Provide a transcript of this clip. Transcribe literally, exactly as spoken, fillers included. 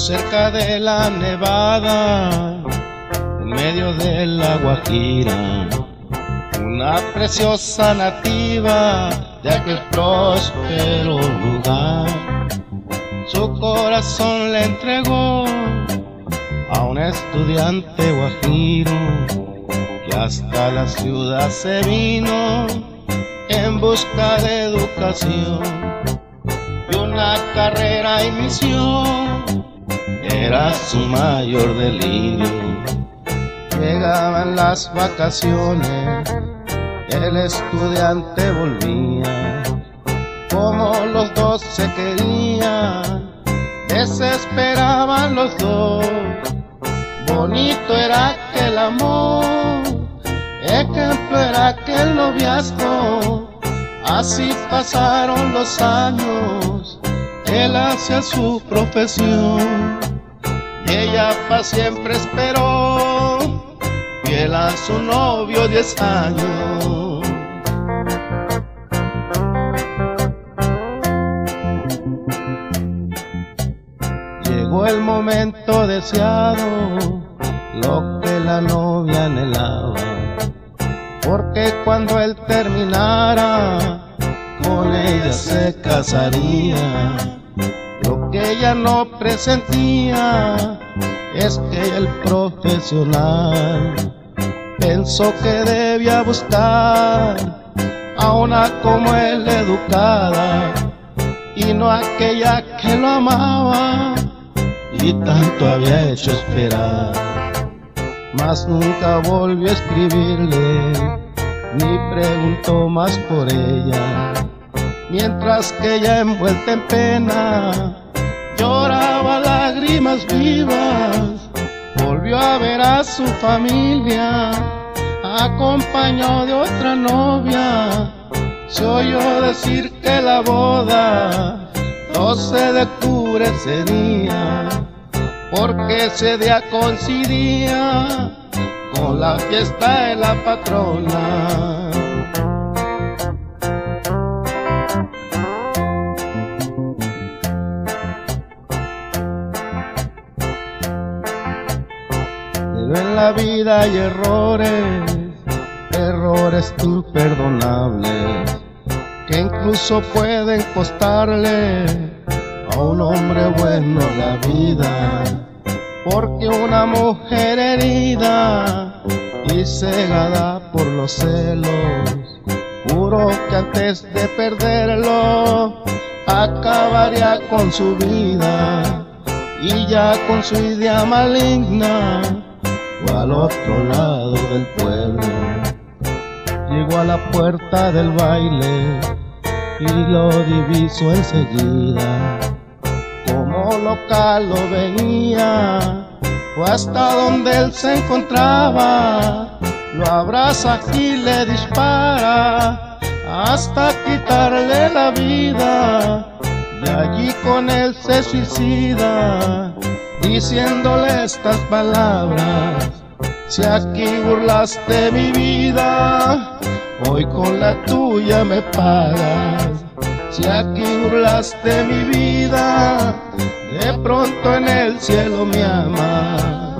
cerca de la Nevada, en medio de la Guajira, una preciosa nativa de aquel próspero lugar, su corazón le entregó a un estudiante guajiro que hasta la ciudad se vino en busca de educación y una carrera y misión. Era su mayor delirio. Llegaban las vacaciones, el estudiante volvía, como los dos se querían, desesperaban los dos. Bonito era aquel amor, ejemplo era aquel noviazgo. Así pasaron los años, él hacia su profesión y ella pa' siempre esperó, fiel a su novio diez años. Llegó el momento deseado, lo que la novia anhelaba, porque cuando él terminara, con ella se casaría. Lo que ella no presentía es que el profesional pensó que debía buscar a una como él educada, y no aquella que lo amaba y tanto había hecho esperar. Mas nunca volvió a escribirle, ni preguntó más por ella, mientras que ella envuelta en pena lloraba lágrimas vivas. Volvió a ver a su familia, acompañado de otra novia. Se oyó decir que la boda doce de octubre sería, porque ese día coincidía con la fiesta de la patrona. Pero en la vida hay errores, errores imperdonables, que incluso pueden costarle a un hombre bueno la vida, porque una mujer herida y cegada por los celos, juró que antes de perderlo acabaría con su vida, y ya con su idea maligna fue al otro lado del pueblo. Llegó a la puerta del baile y lo divisó enseguida. Como local lo veía, fue hasta donde él se encontraba, lo abraza y le dispara hasta quitarle la vida, y allí con él se suicida, diciéndole estas palabras: si aquí burlaste mi vida, hoy con la tuya me pagas. Si aquí burlaste mi vida, de pronto en el cielo me amas.